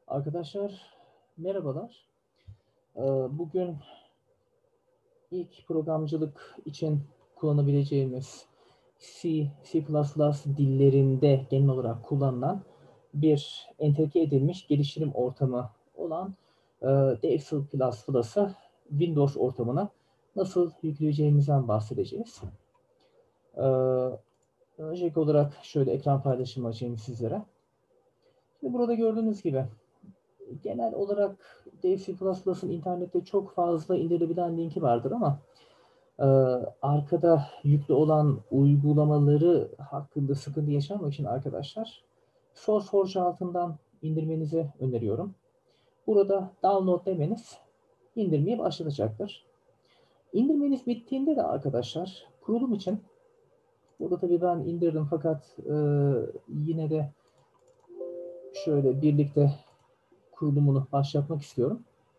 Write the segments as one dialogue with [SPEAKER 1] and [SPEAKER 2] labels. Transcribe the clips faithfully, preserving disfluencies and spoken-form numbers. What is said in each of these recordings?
[SPEAKER 1] Arkadaşlar merhabalar. Ee, Bugün ilk programcılık için kullanabileceğimiz C, C++ dillerinde genel olarak kullanılan bir entegre edilmiş geliştirim ortamı olan e, D X L'ı Windows ortamına nasıl yükleyeceğimizden bahsedeceğiz. Ee, Öncelikli olarak şöyle ekran paylaşımı açayım sizlere. Şimdi burada gördüğünüz gibi genel olarak D X L'ın internette çok fazla indirilebilen linki vardır ama e, arkada yüklü olan uygulamaları hakkında sıkıntı yaşamak için arkadaşlar SourceForge altından indirmenizi öneriyorum. Burada download demeniz indirmeye başlatacaktır. İndirmeniz bittiğinde de arkadaşlar kurulum için burada tabii ben indirdim fakat e, yine de şöyle birlikte kurulumunu başlatmak istiyorum.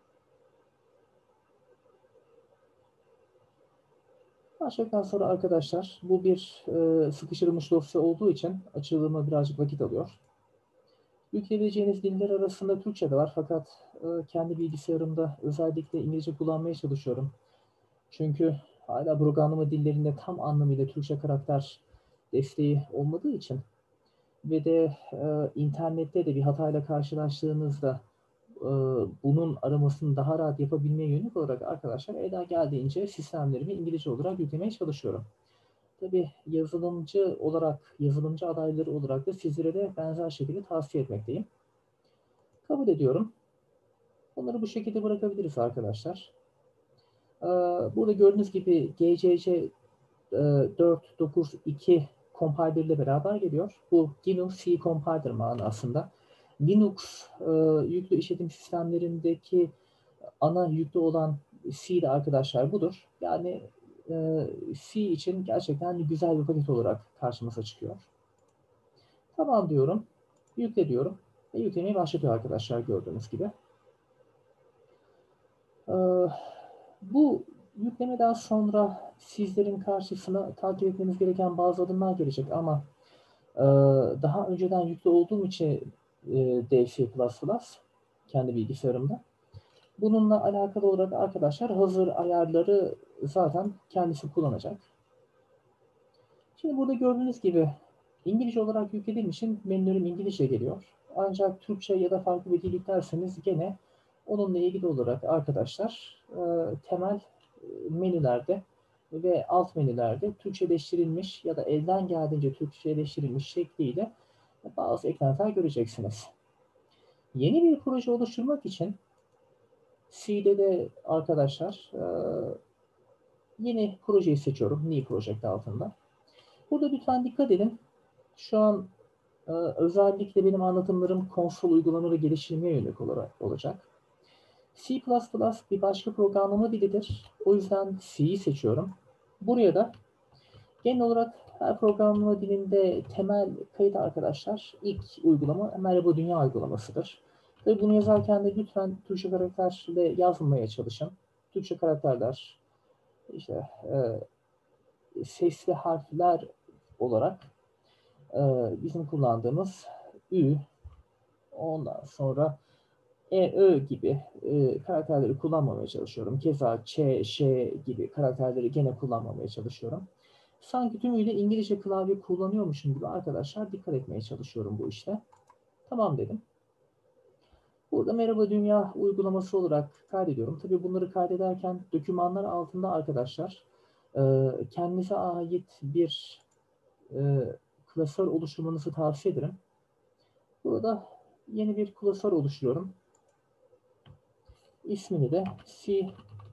[SPEAKER 1] Başladıktan sonra arkadaşlar bu bir e, sıkıştırılmış dosya olduğu için açılımı birazcık vakit alıyor. Yükleyebileceğiniz diller arasında Türkçe de var fakat e, kendi bilgisayarımda özellikle İngilizce kullanmaya çalışıyorum. Çünkü hala programlama dillerinde tam anlamıyla Türkçe karakter desteği olmadığı için ve de e, internette de bir hatayla karşılaştığınızda e, bunun aramasını daha rahat yapabilmeye yönelik olarak arkadaşlar elden geldiğince sistemlerimi İngilizce olarak yüklemeye çalışıyorum. Tabii yazılımcı olarak, yazılımcı adayları olarak da sizlere de benzer şekilde tavsiye etmekteyim. Kabul ediyorum. Bunları bu şekilde bırakabiliriz arkadaşlar. Ee, Burada gördüğünüz gibi G C C e, dört dokuz iki compiler ile beraber geliyor. Bu G N U C compiler manasında. Linux e, yüklü işletim sistemlerindeki ana yüklü olan C'de arkadaşlar budur. Yani e, C için gerçekten güzel bir paket olarak karşımıza çıkıyor. Tamam diyorum. Yükle diyorum. Ve yüklemeyi başlatıyor arkadaşlar gördüğünüz gibi. Ee, Bu yüklemeden sonra sizlerin karşısına takip etmeniz gereken bazı adımlar gelecek ama e, daha önceden yüklü olduğum için e, D F plus plus kendi bilgisayarımda. Bununla alakalı olarak arkadaşlar hazır ayarları zaten kendisi kullanacak. Şimdi burada gördüğünüz gibi İngilizce olarak yüklediğim için menülerim İngilizce geliyor. Ancak Türkçe ya da farklı bir dil yüklerseniz gene onunla ilgili olarak arkadaşlar e, temel e, menülerde ve alt menülerde Türkçeleştirilmiş ya da elden geldiğince Türkçeleştirilmiş şekliyle bazı eklentiler göreceksiniz. Yeni bir proje oluşturmak için C'de de arkadaşlar e, yeni projeyi seçiyorum. New Project altında. Burada lütfen dikkat edin. Şu an e, özellikle benim anlatımlarım konsol uygulamaları geliştirmeye yönelik olarak olacak. C plus plus bir başka programlama dilidir. O yüzden C'yi seçiyorum. Buraya da genel olarak her programlama dilinde temel kayıt arkadaşlar ilk uygulama Merhaba Dünya uygulamasıdır. Ve bunu yazarken de lütfen Türkçe karakterle yazmamaya çalışın. Türkçe karakterler işte e, sesli harfler olarak e, bizim kullandığımız Ü, ondan sonra E, Ö gibi e, karakterleri kullanmamaya çalışıyorum. Keza Ç, Ş gibi karakterleri gene kullanmamaya çalışıyorum. Sanki tümüyle İngilizce klavye kullanıyormuşum gibi arkadaşlar dikkat etmeye çalışıyorum bu işte. Tamam dedim. Burada Merhaba Dünya uygulaması olarak kaydediyorum. Tabii bunları kaydederken dokümanlar altında arkadaşlar e, kendinize ait bir e, klasör oluşturmanızı tavsiye ederim. Burada yeni bir klasör oluşturuyorum. İsmini de C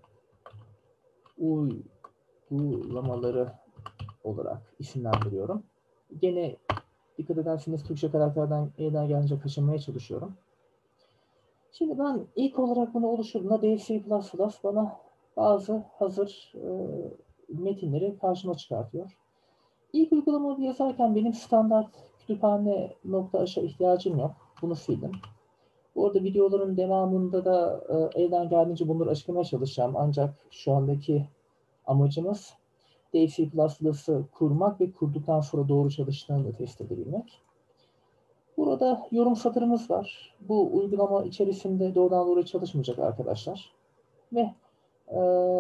[SPEAKER 1] uygulamaları olarak isimlendiriyorum. Gene dikkat ederseniz Türkçe karakterden elden gelince kaçınmaya çalışıyorum. Şimdi ben ilk olarak bunu oluşturduğumda D F plus plus bana bazı hazır e, metinleri karşıma çıkartıyor. İlk uygulamayı yazarken benim standart kütüphane nokta aşağı ihtiyacım yok. Bunu sildim. Bu arada videoların devamında da e, elden geldiğince bunları açıklamaya çalışacağım. Ancak şu andaki amacımız D F plus plus'ı kurmak ve kurduktan sonra doğru çalıştığını test edebilmek. Burada yorum satırımız var. Bu uygulama içerisinde doğrudan doğruya çalışmayacak arkadaşlar. Ve e,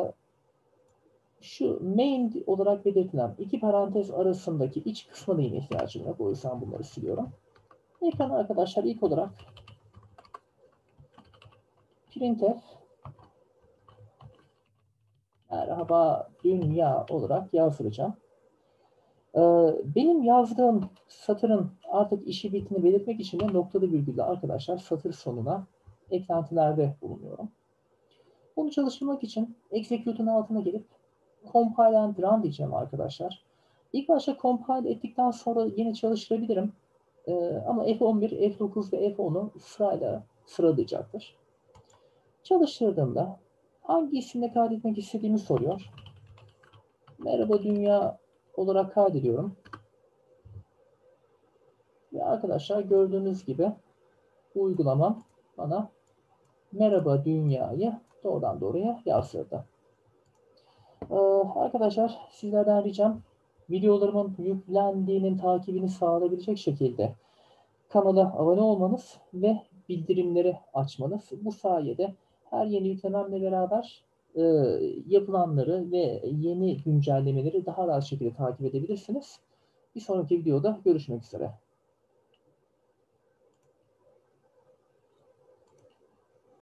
[SPEAKER 1] şu main olarak belirtilen iki parantez arasındaki iç kısmına yine ihtiyacım yok. O yüzden bunları siliyorum. Ekrana arkadaşlar ilk olarak printf merhaba dünya olarak yazdıracağım. Ee, benim yazdığım satırın artık işi bittiğini belirtmek için de noktalı virgülle arkadaşlar satır sonuna eklentilerde bulunuyorum. Bunu çalıştırmak için execute'un altına gelip compile and run diyeceğim arkadaşlar. İlk başta compile ettikten sonra yine çalıştırabilirim. Ee, ama F on bir, F dokuz ve F onu sırayla sıralayacaktır. Çalıştırdığımda hangi isimle kaydetmek istediğimi soruyor. Merhaba dünya olarak kaydediyorum. Ve arkadaşlar gördüğünüz gibi uygulamam bana merhaba dünyayı doğrudan doğruya yazdırdı. Ee, arkadaşlar sizlerden ricam videolarımın yüklendiğinin takibini sağlayabilecek şekilde kanala abone olmanız ve bildirimleri açmanız. Bu sayede her yeni yüklememle beraber e, yapılanları ve yeni güncellemeleri daha rahat şekilde takip edebilirsiniz. Bir sonraki videoda görüşmek üzere.